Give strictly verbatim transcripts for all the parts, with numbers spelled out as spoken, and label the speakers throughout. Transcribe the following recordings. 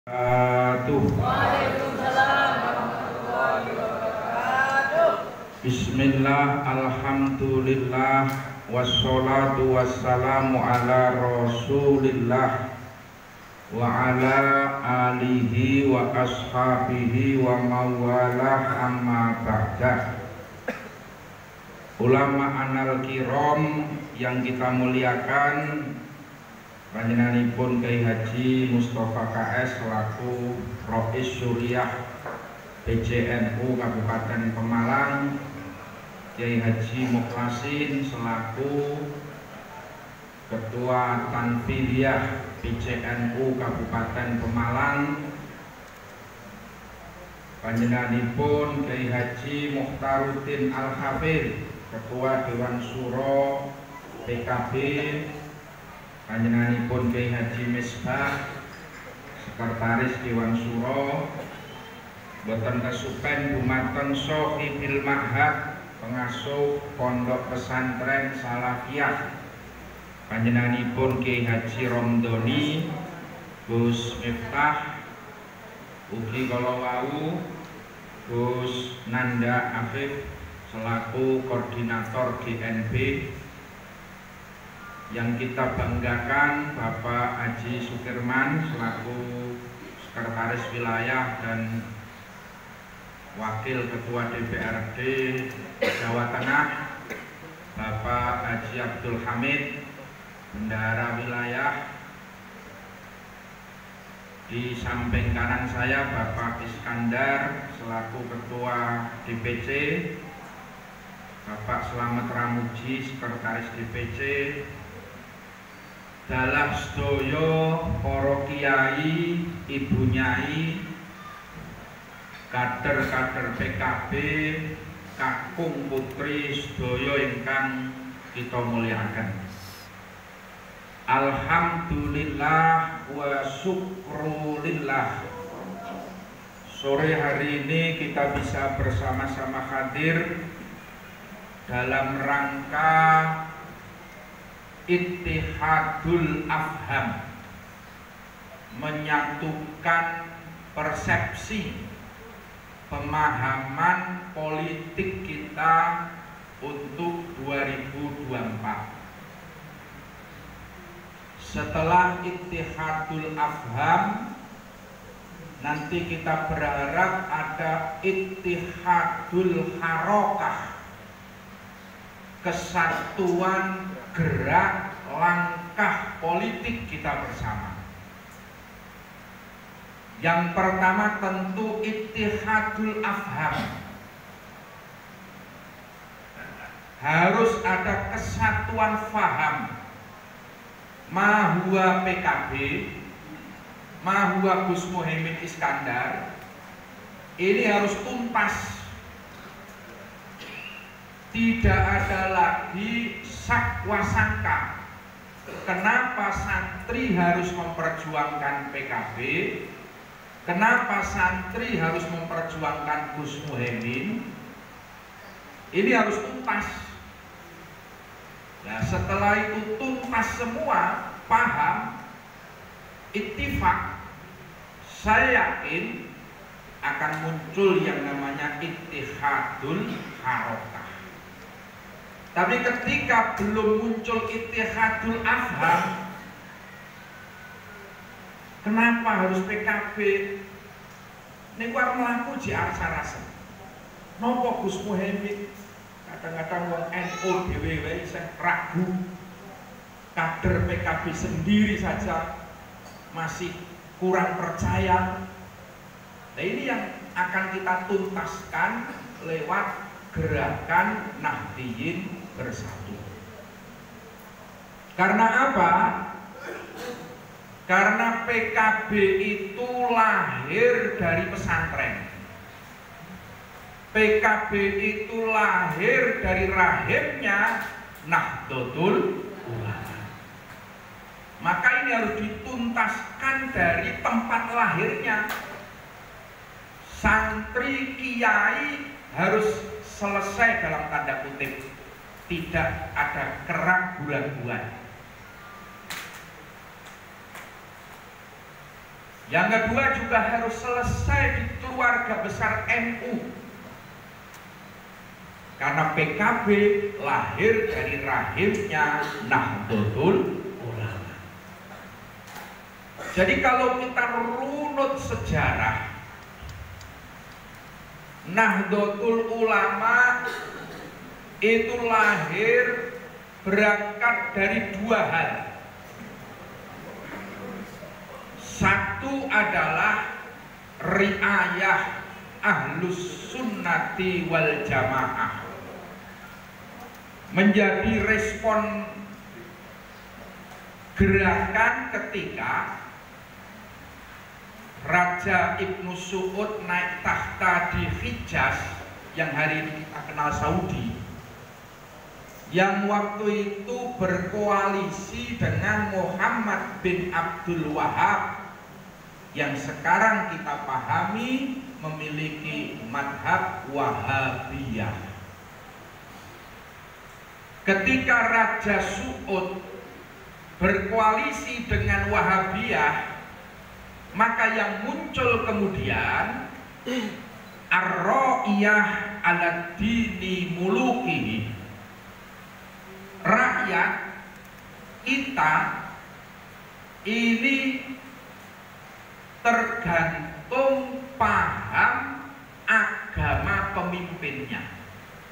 Speaker 1: Waalaikumsalam warahmatullahi wabarakatuh.
Speaker 2: Bismillah, alhamdulillah, wassalatu wassalamu ala rasulillah wa ala alihi wa ashabihi wa mawalah amma ba'dah. Ulama anal kiram yang kita muliakan, panjenenganipun Kyai Haji Mustofa K S selaku Rais Syuriah P J N U Kabupaten Pemalang, Kyai Haji Mukhlasin selaku Ketua Tanfidiyah P J N U Kabupaten Pemalang, panjenenganipun Kyai Haji Mukhtaruddin Al-Hafidh Ketua Dewan Syuro P K B, panjenenganipun Kyai Haji Misbah Sekretaris Dewan Syuro, boten kesupen dumateng Sohibil Ma'had pengasuh Pondok Pesantren Salafiyah, panjenenganipun Kyai Haji Romdoni Gus Miftah, ugi kala wau Gus Nanda Afif selaku koordinator G N B, yang kita banggakan Bapak Haji Sukirman selaku Sekretaris Wilayah dan Wakil Ketua D P R D Jawa Tengah, Bapak Haji Abdul Hamid Bendahara Wilayah, di samping kanan saya Bapak Iskandar selaku Ketua D P C, Bapak Slamet Ramuji Sekretaris D P C, dalah sedaya para kiai, ibu nyai, kader-kader P K B, kakung putri sedaya ingkang kita muliakan. Alhamdulillah wa syukrulillah, sore hari ini kita bisa bersama-sama hadir dalam rangka Ittihadul Afham, menyatukan persepsi pemahaman politik kita untuk dua ribu dua puluh empat. Setelah Ittihadul Afham, nanti kita berharap ada Ittihadul Harokah, kesatuan gerak langkah politik kita bersama. Yang pertama tentu Ittihadul Afham, harus ada kesatuan faham. Mahuwa P K B, mahuwa Gus Muhaimin Iskandar, ini harus tuntas. Tidak ada lagi sakwa sangka. Kenapa santri harus memperjuangkan P K B? Kenapa santri harus memperjuangkan Gus Muhaimin? Ini harus tuntas. Nah, setelah itu tuntas semua, paham, ittifaq, saya yakin akan muncul yang namanya Ittihadul Harokah. Tapi ketika belum muncul Ittihadul Afham, kenapa harus P K B? Ini kuat melaku di rasa-rasa. Nopo Gus Muhaimin? Kadang-kadang wong N U D W W saya ragu, kader P K B sendiri saja masih kurang percaya. Nah, ini yang akan kita tuntaskan lewat gerakan Nahdliyin Bersatu. Karena apa? Karena P K B itu lahir dari pesantren. P K B itu lahir dari rahimnya Nahdlatul Ulama. Maka ini harus dituntaskan dari tempat lahirnya. Santri kiai harus selesai dalam tanda kutip, tidak ada keraguan-raguan. Yang kedua juga harus selesai di keluarga besar N U. Karena P K B lahir dari rahimnya Nahdlatul Ulama. Jadi kalau kita runut sejarah, Nahdlatul Ulama itu lahir berangkat dari dua hal. Satu adalah riayah Ahlus Sunnati wal Jamaah, menjadi respon gerakan ketika Raja Ibnu Su'ud naik takhta di Hijaz yang hari ini kita kenal Saudi, yang waktu itu berkoalisi dengan Muhammad bin Abdul Wahab yang sekarang kita pahami memiliki madhab Wahabiyah. Ketika Raja Su'ud berkoalisi dengan Wahabiyah, maka yang muncul kemudian ar-ra'iyah ala dini mulukihi. Rakyat kita ini tergantung paham agama pemimpinnya.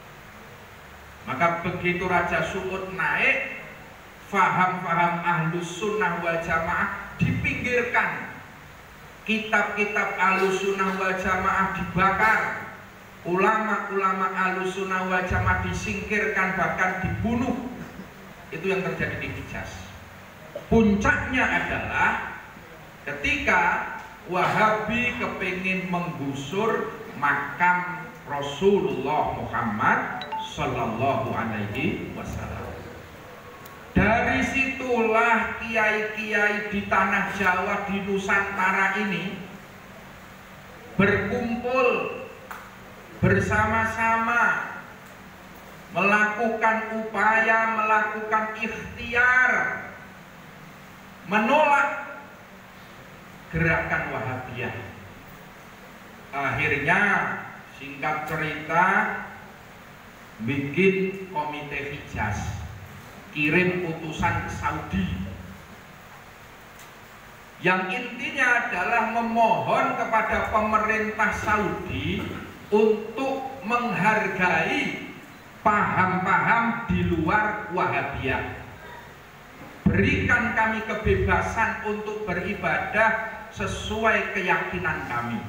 Speaker 2: Maka begitu Raja Su'ud naik, faham-faham Ahlus Sunnah wal Jamaah dipinggirkan, kitab-kitab Ahlus Sunnah wal Jamaah dibakar, ulama-ulama Ahlus Sunnah wal Jamaah disingkirkan, bahkan dibunuh. Itu yang terjadi di Hijaz. Puncaknya adalah ketika Wahabi kepingin menggusur makam Rasulullah Muhammad Sallallahu Alaihi Wasallam. Dari situlah kiai-kiai di tanah Jawa, di Nusantara ini berkumpul bersama-sama melakukan upaya, melakukan ikhtiar menolak gerakan Wahabiyah. Akhirnya singkat cerita bikin komite Hijaz, kirim utusan ke Saudi yang intinya adalah memohon kepada pemerintah Saudi untuk menghargai paham-paham di luar Wahabiyah. Berikan kami kebebasan untuk beribadah sesuai keyakinan kami.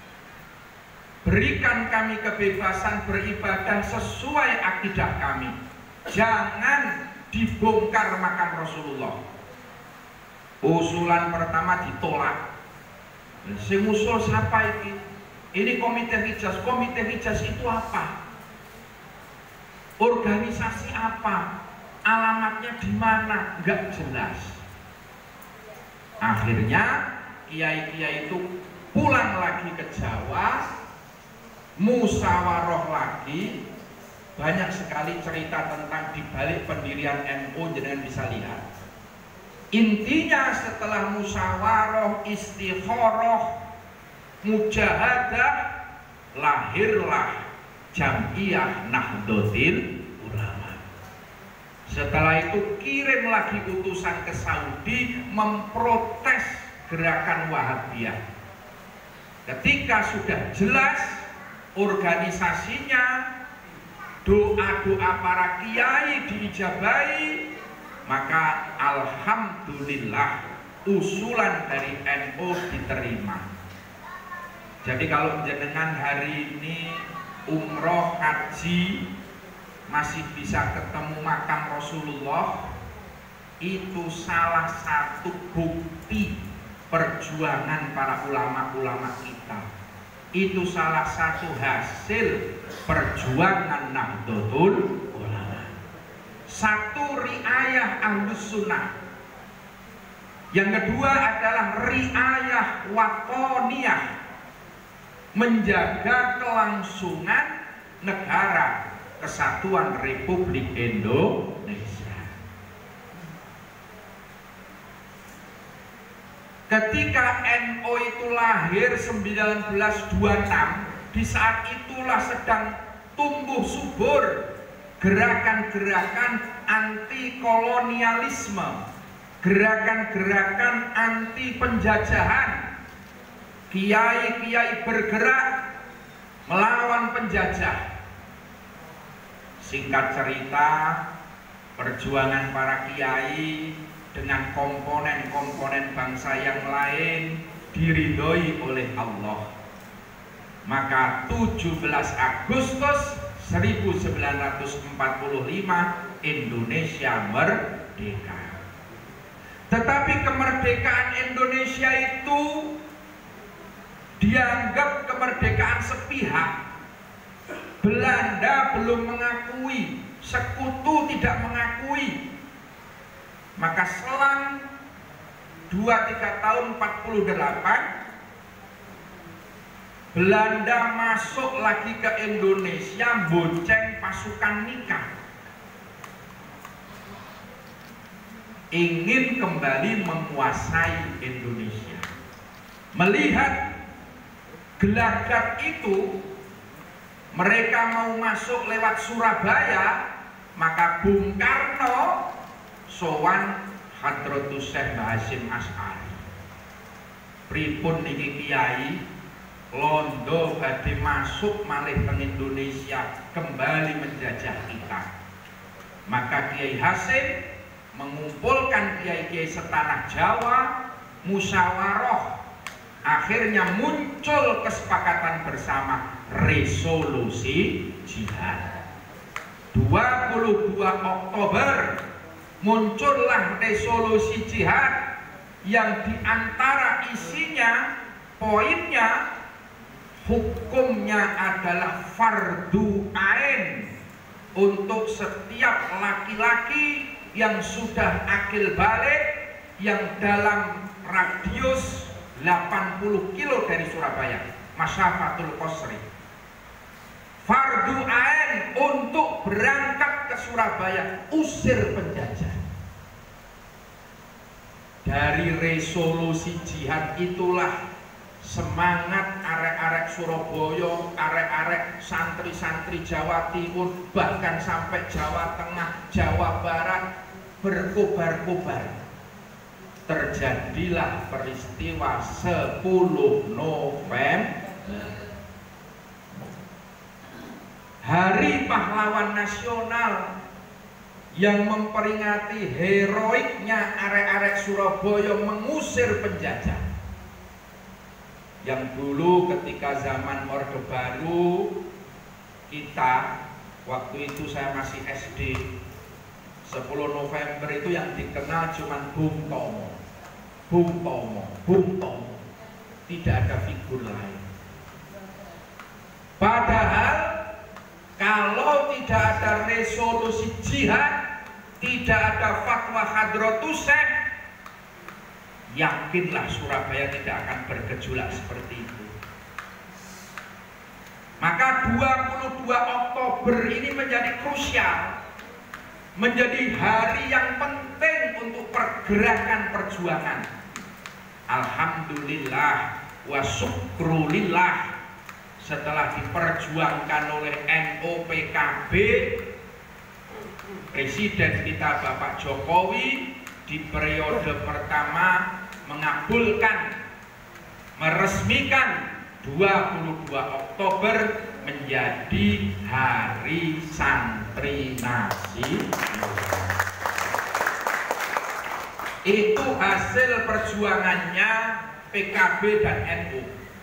Speaker 2: Berikan kami kebebasan beribadah sesuai akidah kami. Jangan dibongkar makam Rasulullah. Usulan pertama ditolak. Sing usul siapa ini? Ini komite Hijaz. Komite Hijaz itu apa? Organisasi apa? Alamatnya di mana? Enggak jelas. Akhirnya kiai-kiai itu pulang lagi ke Jawa, musyawarah lagi. Banyak sekali cerita tentang dibalik pendirian N U, jangan bisa lihat. Intinya setelah musyawarah, istikharah, mujahadah, lahirlah Jam'iyah Nahdlatul Ulama. Setelah itu kirim lagi utusan ke Saudi memprotes gerakan Wahabiyah. Ketika sudah jelas organisasinya, doa-doa para kiai diijabahi, maka alhamdulillah usulan dari N U diterima. Jadi kalau jenengan hari ini umroh haji masih bisa ketemu makam Rasulullah, itu salah satu bukti perjuangan para ulama-ulama kita. Itu salah satu hasil perjuangan Nahdlatul Ulama. Satu, riayah Ahlus Sunnah. Yang kedua adalah riayah watoniyah, menjaga kelangsungan negara Kesatuan Republik Indonesia. Ketika N U itu lahir sembilan belas dua puluh enam, di saat itulah sedang tumbuh subur gerakan-gerakan anti kolonialisme, gerakan-gerakan anti penjajahan. Kiai-kiai bergerak melawan penjajah. Singkat cerita, perjuangan para kiai dengan komponen-komponen bangsa yang lain diridhoi oleh Allah. Maka tujuh belas Agustus seribu sembilan ratus empat puluh lima Indonesia merdeka. Tetapi kemerdekaan Indonesia itu dianggap kemerdekaan sepihak. Belanda belum mengakui, sekutu tidak mengakui. Maka selang dua tiga tahun empat puluh delapan, Belanda masuk lagi ke Indonesia, bonceng pasukan nikah, ingin kembali menguasai Indonesia. Melihat gelagat itu, mereka mau masuk lewat Surabaya, maka Bung Karno sowan Hadratus Syekh Hasyim Asy'ari. Pripun niki kiai, londo badhe masuk malih teng Indonesia, kembali menjajah kita. Maka Kiai Hasyim mengumpulkan kiai-kiai setanah Jawa, musyawarah. Akhirnya muncul kesepakatan bersama, resolusi jihad. dua puluh dua Oktober muncullah resolusi jihad yang diantara isinya, poinnya, hukumnya adalah fardu ain untuk setiap laki-laki yang sudah akil balik, yang dalam radius delapan puluh kilo dari Surabaya, Masyafatul Qasri. Fardu ain untuk berangkat ke Surabaya, usir penjajah. Dari resolusi jihad itulah semangat arek-arek Surabaya, arek-arek santri-santri Jawa Timur, bahkan sampai Jawa Tengah, Jawa Barat berkobar-kobar. Terjadilah peristiwa sepuluh November, Hari Pahlawan Nasional, yang memperingati heroiknya arek-arek Surabaya mengusir penjajah. Yang dulu ketika zaman Orde Baru, kita waktu itu saya masih S D, sepuluh November itu yang dikenal cuma Bung Tomo, Bung Tomo, Bung Tomo, tidak ada figur lain. Padahal kalau tidak ada resolusi jihad, tidak ada fatwa Hadratus Syekh, yakinlah Surabaya tidak akan bergejolak seperti itu. Maka dua puluh dua Oktober ini menjadi krusial, menjadi hari yang penting untuk pergerakan perjuangan. Alhamdulillah wa syukrulillah, setelah diperjuangkan oleh N U P K B, Presiden kita Bapak Jokowi di periode pertama mengabulkan, meresmikan dua puluh dua Oktober menjadi Hari Santri Nasional. Itu hasil perjuangannya P K B dan N U.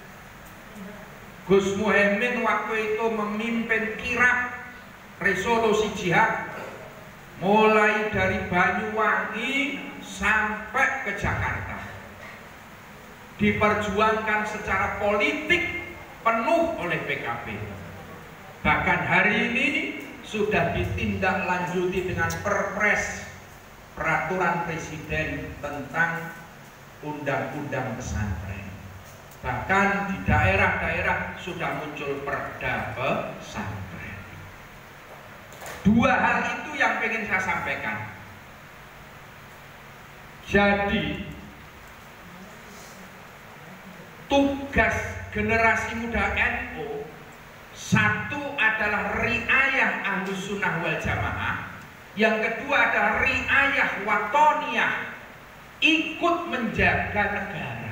Speaker 2: Gus Muhaimin waktu itu memimpin kirab resolusi jihad, mulai dari Banyuwangi sampai ke Jakarta. Diperjuangkan secara politik penuh oleh P K B. Bahkan hari ini sudah ditindaklanjuti dengan Perpres, peraturan presiden tentang undang-undang pesantren. Bahkan di daerah-daerah sudah muncul perda pesantren. Dua hal itu yang ingin saya sampaikan. Jadi tugas generasi muda N U, satu adalah riayah Ahlus Sunnah wal Jamaah, yang kedua adalah riayah watoniyah, ikut menjaga negara.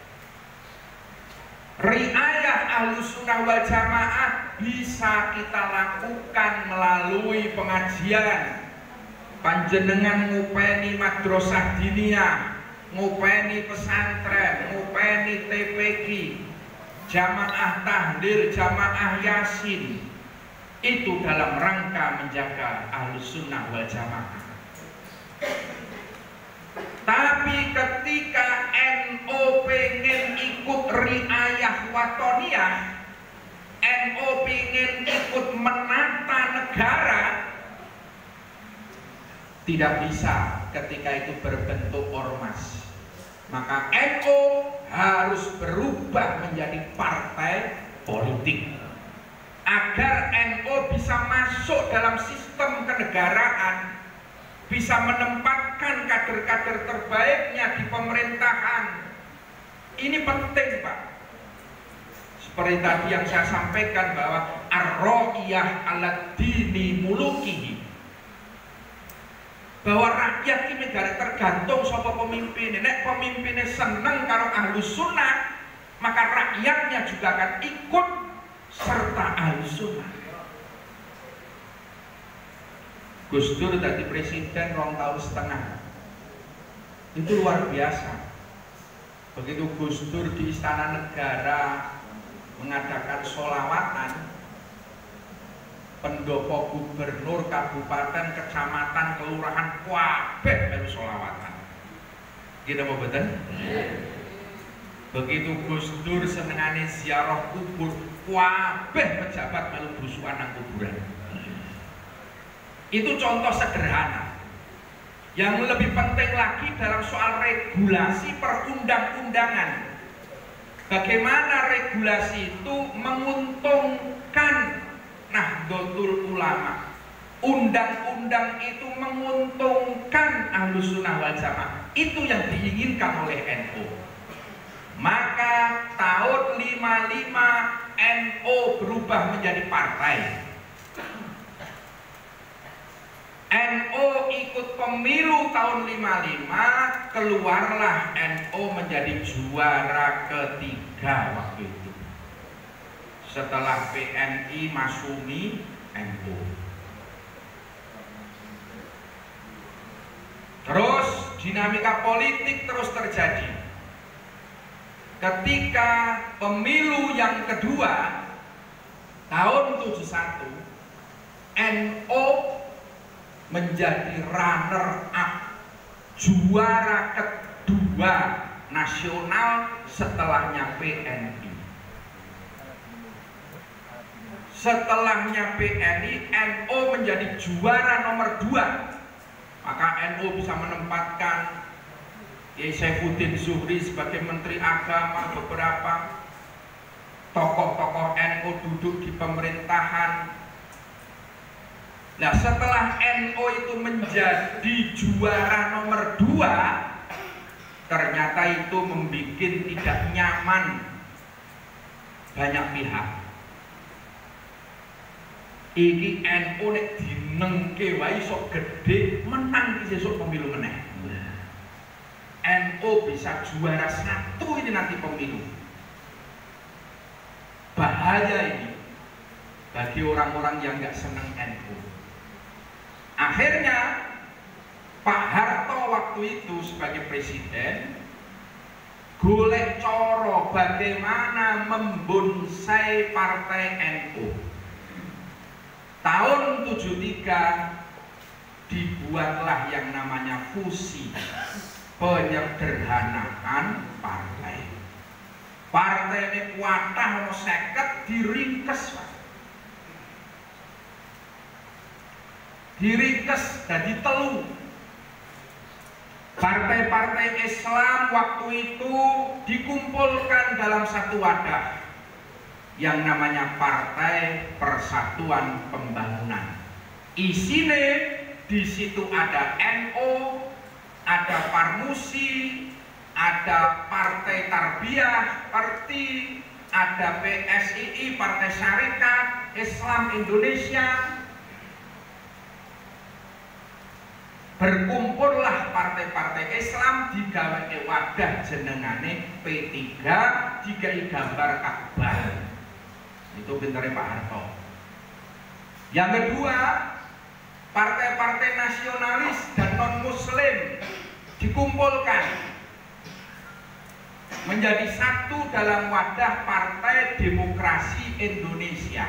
Speaker 2: Riayah Ahlus Sunnah wal Jamaah bisa kita lakukan melalui pengajian. Panjenengan ngupeni madrasah diniyah, ngupeni pesantren, ngupeni T P Q, jamaah tahlil, jamaah yasin, itu dalam rangka menjaga Ahlus Sunnah wal Jamaah. Tapi ketika N U pengen ikut riayah watoniyah, N U pengen ikut menata negara, tidak bisa ketika itu berbentuk ormas. Maka N U harus berubah menjadi partai politik agar N U bisa masuk dalam sistem kenegaraan, bisa menempatkan kader-kader terbaiknya di pemerintahan. Ini penting, Pak. Seperti tadi yang saya sampaikan bahwa ar-ra'iyah ala dini mulukihi, bahwa rakyat ini negara tergantung sapa pemimpin. Nek pemimpinnya seneng karo Ahlus Sunnah, maka rakyatnya juga akan ikut serta Ahlus Sunnah. Gus Dur tadi presiden rong tahun setengah, itu luar biasa. Begitu Gus Dur di Istana Negara mengadakan sholawatan, pendopo gubernur, kabupaten, kecamatan, kelurahan, kabeh melu sholawatan. Kita mau betul? Begitu Gus Dur senengane ziarah kubur, kabeh pejabat melu busukan nang kuburan. Itu contoh sederhana. Yang lebih penting lagi dalam soal regulasi perundang-undangan. Bagaimana regulasi itu menguntungkan Nahdlatul Ulama, undang-undang itu menguntungkan Ahlus Sunnah wal Jamaah, itu yang diinginkan oleh N U. Maka tahun lima puluh lima N U berubah menjadi partai. N U ikut pemilu tahun lima puluh lima, keluarlah N U menjadi juara ketiga waktu itu. Setelah P N I, Masyumi, N U. Terus dinamika politik terus terjadi. Ketika pemilu yang kedua tahun tujuh puluh satu, N U menjadi runner up, juara kedua nasional setelahnya P N I. Setelahnya P N I, N U menjadi juara nomor dua. Maka N U bisa menempatkan Kiai Saifuddin Zuhri sebagai Menteri Agama, beberapa tokoh-tokoh N U duduk di pemerintahan. Nah, setelah N U itu menjadi juara nomor dua, ternyata itu membuat tidak nyaman banyak pihak. Iki N U nek dinengke wae sok gede, menang iki sesuk pemilu meneh. N U bisa juara satu ini nanti pemilu. Bahaya ini bagi orang-orang yang nggak senang N U. Akhirnya Pak Harto waktu itu sebagai presiden golek coro bagaimana membonsai partai N U. Tahun tujuh puluh tiga dibuatlah yang namanya fusi, penyederhanaan partai. Partai ini kuatah ono seket diringkes, Pak. Diringkes jadi telu. Partai-partai Islam waktu itu dikumpulkan dalam satu wadah yang namanya Partai Persatuan Pembangunan. Isine di situ ada N U, ada Parmusi, ada Partai Tarbiyah, Parti, ada P S I I, Partai Syarikat Islam Indonesia. Berkumpullah partai-partai Islam digawe wadah jenengane P tiga, digawe gambar Ka'bah. Itu pintere Pak Harto. Yang kedua, partai-partai nasionalis dan non-muslim dikumpulkan menjadi satu dalam wadah Partai Demokrasi Indonesia,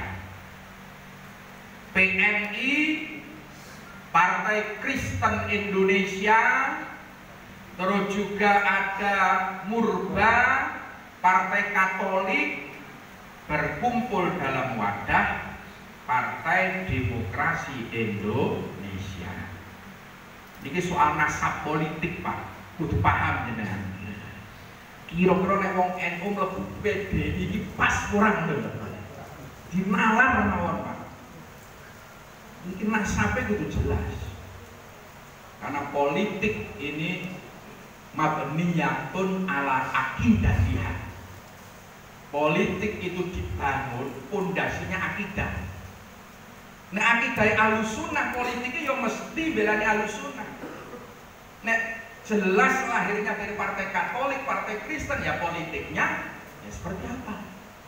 Speaker 2: P M I, Partai Kristen Indonesia, terus juga ada Murba, Partai Katolik, berkumpul dalam wadah Partai Demokrasi Indonesia. Ini soal nasab politik, Pak, kudu paham jenengan. Kira-kira nek wong N U mlebu P D I iki pas kurang lho. Dinalar mawon, Pak. Ini nasabnya kudu jelas, karena politik ini mabniyatun ala akidahiyah. Politik itu dibangun pondasinya akidah. Nah, akidah Ahlussunnah politiknya yang mesti belani Ahlussunnah. Nah, jelas lahirnya dari Partai Katolik, Partai Kristen, ya politiknya ya seperti apa.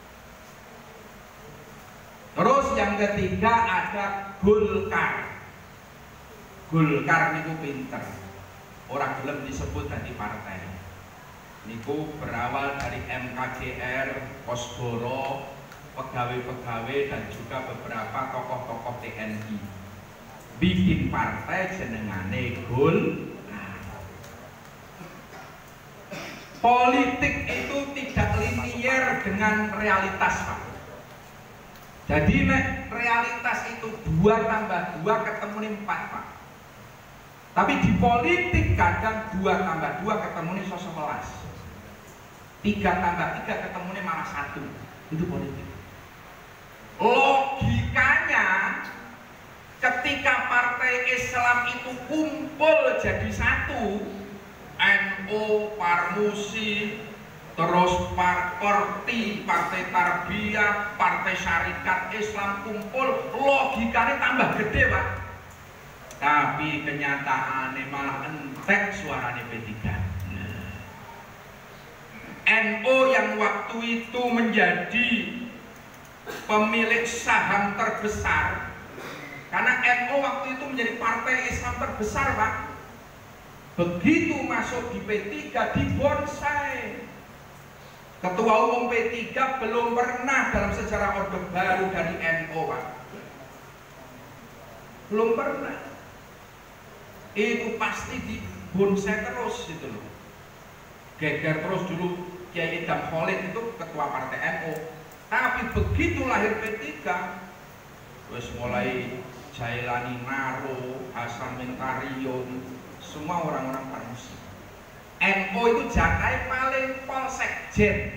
Speaker 2: Terus yang ketiga ada Golkar. Golkar niku pinter, orang gelem disebut tadi partai. Niku berawal dari M K G R, Kosgoro, pegawai-pegawai dan juga beberapa tokoh-tokoh T N I. Bikin partai jenengane Golkar. Politik itu tidak linier dengan realitas, Pak. Jadi nek realitas itu dua tambah dua ketemu empat, Pak. Tapi di politik kadang dua tambah dua ketemu sebelas, tiga tambah tiga ketemu malah satu. Itu politik. Logikanya ketika partai Islam itu kumpul jadi satu, N U, Parmusi, terus parti, Partai Tarbiyah, Partai Syarikat Islam kumpul, logikanya tambah gede, Pak. Tapi kenyataannya malah entek suaranya P tiga. N U yang waktu itu menjadi pemilik saham terbesar, karena N U waktu itu menjadi partai Islam terbesar, Pak. Begitu masuk di P tiga dibonsai. Ketua Umum P tiga belum pernah dalam sejarah Orde Baru dari N U, Pak. Belum pernah. Itu pasti dibonsai terus gitu loh. Geger terus dulu Kiai Idam Khalid itu ketua partai N U. Tapi begitu lahir P tiga, wes mulai Jailani Naro, Hasan Mintario, semua orang-orang Parmusi. N U itu jakai paling polsekjen.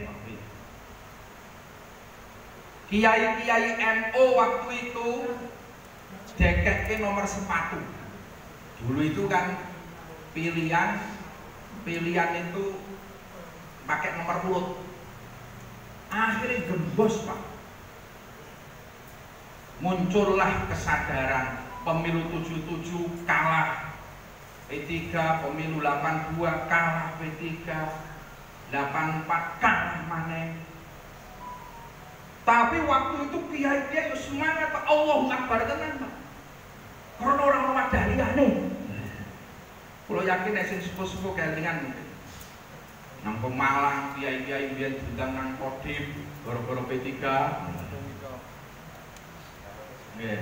Speaker 2: Kiai-kiai N U waktu itu dekek nomor sepatu. Dulu itu kan pilihan pilihan itu pakai nomor urut. Akhirnya gembos, Pak. Muncullah kesadaran pemilu tujuh puluh tujuh kalah P tiga, pemilu delapan puluh dua kalah P tiga, delapan puluh empat kalah maneh. Tapi waktu itu kiai-kiai semangat, Pak. Allahu Akbar tenan, Pak. Karena orang-orang daliyane. Kalau yakin nek sepuh-sepuh kelingan mungkin. Nang Pemalang kiai-kiai biyen diundang nang Kodim gara-gara P tiga. Nggih.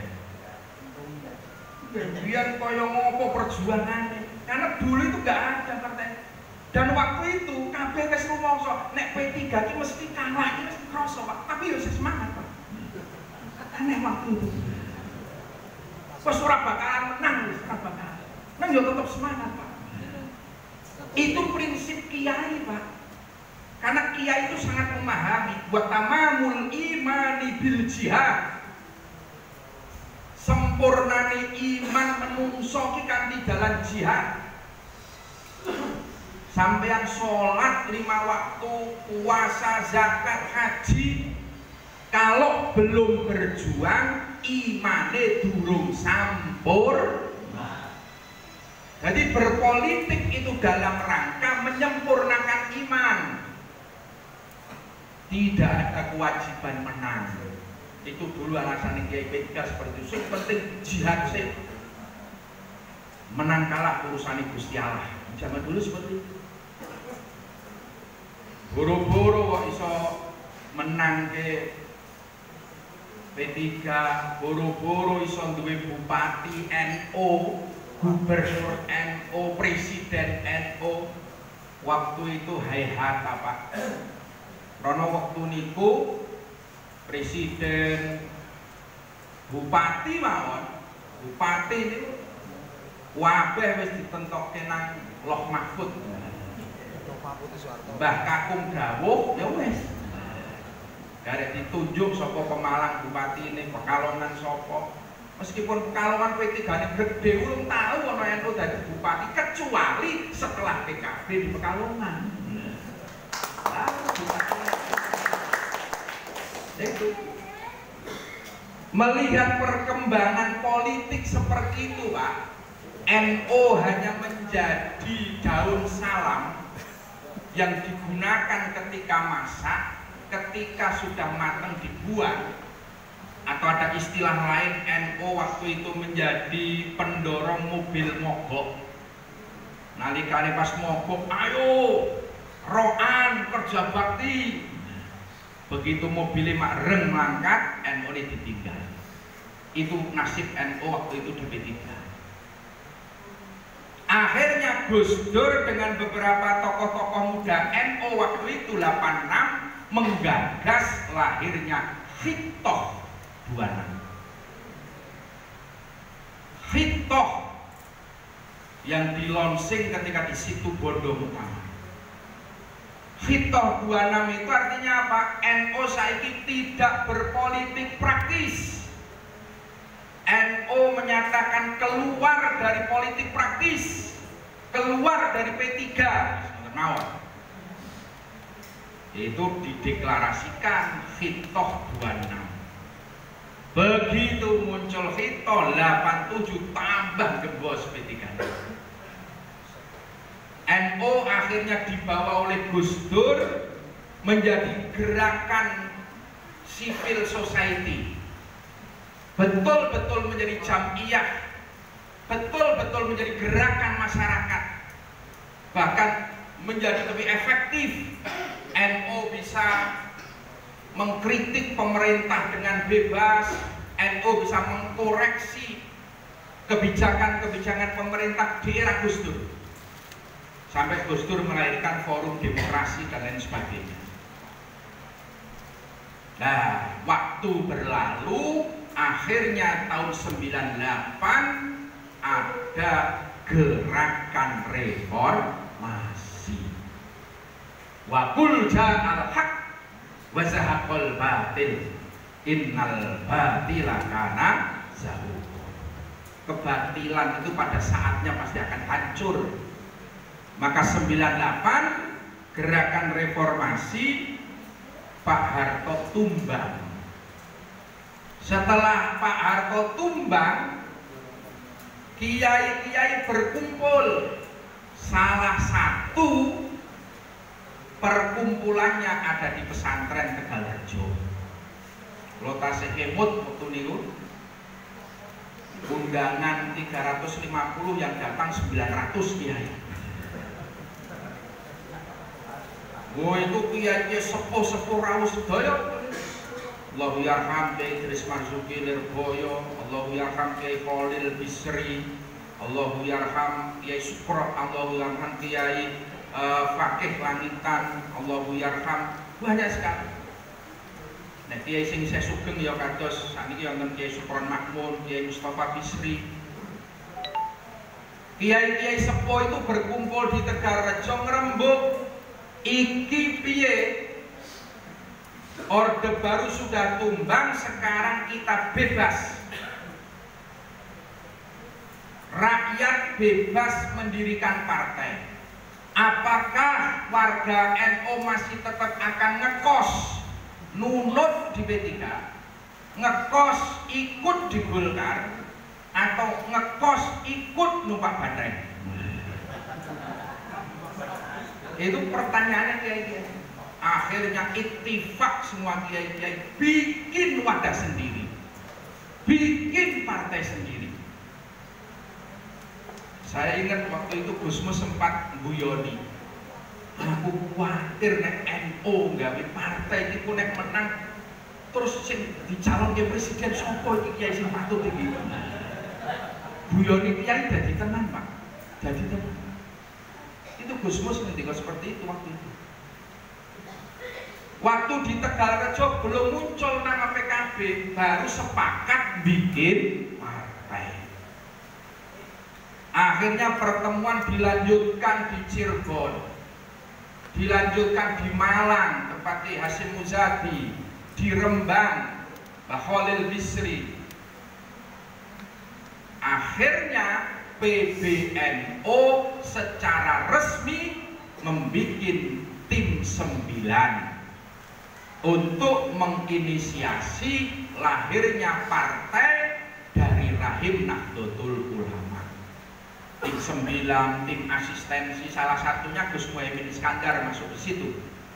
Speaker 2: Biar kaya ngopo perjuangannya, karena dulu itu gak ada partai. Dan waktu itu kabeh wis rumangsa nek P tiga iki mesti kalah, iki mesti kroso, Pak. Tapi yo semangat, Pak. Aneh waktu itu. Wes ora bakalan menang, wis ora bakalan. Nang yo tetep semangat, Pak. Itu prinsip kiai, Pak. Karena kiai itu sangat memahami buat tamamul imani bil jihad. Sempurnane iman menungso ki kan di jalan jihad. Sampean sholat lima waktu, puasa, zakat, haji, kalau belum berjuang, imane durung sampur. Jadi berpolitik itu dalam rangka menyempurnakan iman. Tidak ada kewajiban menang. Itu dulu alasan Kiai P tiga seperti itu. Yang penting jihad sih. Menang kalah urusan Gusti Allah. Zaman dulu seperti itu. Boro-boro kok iso menang ke P tiga, boro-boro iso duwe bupati N O, gubernur N O, presiden N O. Waktu itu hayhat apa? Karena waktu niku presiden, bupati mawon, bupati niku wabeh wis ditentokke nang Loh Mahfud. Mbah Kakung dawuh ya wis. Garek ditunjuk saka Pemalang bupati ini, Pekalongan sapa. Meskipun Pekalongan P tiga ini gede, urung tahu ana N U dadi bupati kecuali setelah P K B di Pekalongan. Nah, bupati. Itu. Melihat perkembangan politik seperti itu, Pak, N O hanya menjadi daun salam yang digunakan ketika masak, ketika sudah matang dibuang. Atau ada istilah lain, N O waktu itu menjadi pendorong mobil mogok. Nalikane pas mogok, ayo roan kerja bakti. Begitu mobilnya mak reng mangkat, N O ini ditinggal. Itu nasib N O waktu itu di P tiga. Akhirnya Gus Dur dengan beberapa tokoh-tokoh muda N O waktu itu delapan enam menggagas lahirnya Hitoh dua enam. Hitoh yang dilonsing ketika di situ Bondo Utama. Hitoh dua enam itu artinya apa? N O saiki tidak berpolitik praktis. N O menyatakan keluar dari politik praktis, keluar dari P tiga. Itu dideklarasikan Hitoh dua enam. Begitu muncul Hitoh delapan tujuh tambah gembos P tiga. N O akhirnya dibawa oleh Gus Dur menjadi gerakan civil society, betul-betul menjadi jamiah, betul-betul menjadi gerakan masyarakat, bahkan menjadi lebih efektif. N O bisa mengkritik pemerintah dengan bebas, N O bisa mengkoreksi kebijakan-kebijakan pemerintah di era Gus Dur. Sampai Gus Dur melahirkan forum demokrasi dan lain sebagainya. Nah, waktu berlalu, akhirnya tahun sembilan puluh delapan ada gerakan reformasi. Wa qul ja'al haq wa zahaqal batil innal batila kana zahuqa. Kebatilan itu pada saatnya pasti akan hancur. Maka sembilan puluh delapan gerakan reformasi, Pak Harto tumbang. Setelah Pak Harto tumbang, kiai-kiai berkumpul. Salah satu perkumpulannya ada di pesantren Tegalrejo. Kalau tasih kemut waktu niku undangan tiga ratus lima puluh, yang datang sembilan ratus kiai. Oh, itu kiai sepuh-sepuh rawuh sedaya. Allahu yarham Kiai Idris Marzuki Lirboyo, Allahu yarham Kiai Khalil Bisri, Allahu yarham Kiai Sukro, Allahu yarham Kiai uh, Fakih Langitan, Allahu yarham, banyak sekali. Nah, kiai sing saya sugeng ya kados sakniki wonten Kiai Sukron Makmun, Kiai Mustafa Bisri. Kiai-kiai sepuh itu berkumpul di Tegalrejo ngrembug, iki piye? Orde Baru sudah tumbang, sekarang kita bebas. Rakyat bebas mendirikan partai. Apakah warga N U masih tetap akan ngekos nunut di P tiga, ngekos ikut di Golkar, atau ngekos ikut numpak banteng? Itu pertanyaannya kiai-kiai. Akhirnya ittifak semua kiai-kiai bikin wadah sendiri, bikin partai sendiri. Saya ingat waktu itu Gusmus sempat guyoni, aku khawatir nek N U gawe partai itu nek menang terus sing dicalonke presiden sopo iki kiai sing patut iki. Guyoni kiai dadi tenan, Pak. Dadi tenan. Itu Gusmus ngendika seperti itu waktu itu. Waktu di Tegalrejo belum muncul nama P K B, baru sepakat bikin partai. Akhirnya pertemuan dilanjutkan di Cirebon, dilanjutkan di Malang, tempatnya Hasyim Muzadi, di Rembang, Mbah Khalil Bisri. Akhirnya P B N U secara resmi membuat tim sembilan untuk menginisiasi lahirnya partai dari rahim Nahdlatul Ulama. Tim sembilan, tim asistensi, salah satunya Gus Muhaimin Iskandar masuk di situ.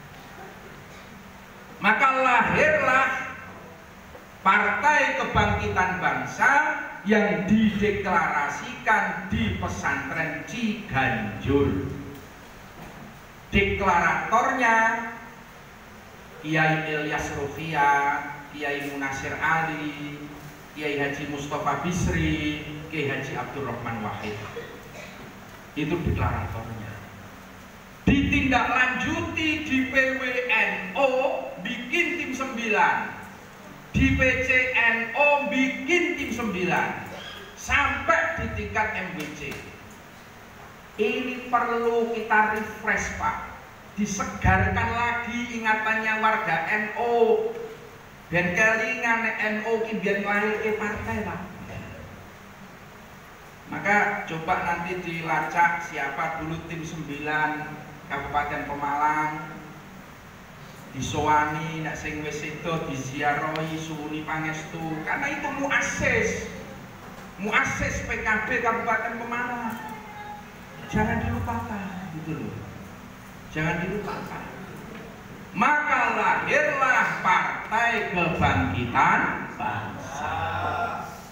Speaker 2: Maka lahirlah Partai Kebangkitan Bangsa yang dideklarasikan di pesantren Ciganjur. Deklaratornya Kiai Ilyas Rufia, Kiai Munasir Ali, Kiai Haji Mustafa Bisri, Kiai Haji Abdurrahman Wahid. Itu deklaratornya. Ditindaklanjuti di P W N U bikin tim sembilan, di P C N U bikin tim sembilan, sampai di tingkat M W C. Ini perlu kita refresh, Pak. Disegarkan lagi ingatannya warga N U. Dan kelingan N U ki biar lahir ke partai, Pak. Maka coba nanti dilacak siapa dulu tim sembilan Kabupaten Pemalang, disowani nak sing wis sedo diziarahi suwuni pangestu, karena itu muassis muassis P K B Kabupaten Pemalang. Jangan dilupakan, gitu loh. Jangan dilupakan. Maka lahirlah Partai Kebangkitan Bangsa.